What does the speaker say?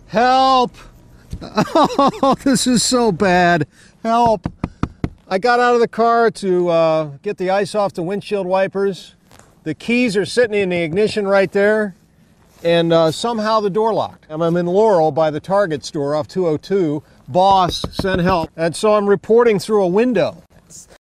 Help! Oh, this is so bad. Help! I got out of the car to get the ice off the windshield wipers. The keys are sitting in the ignition right there, and somehow the door locked. I'm in Laurel by the Target store off 202. Boss, send help. And so I'm reporting through a window.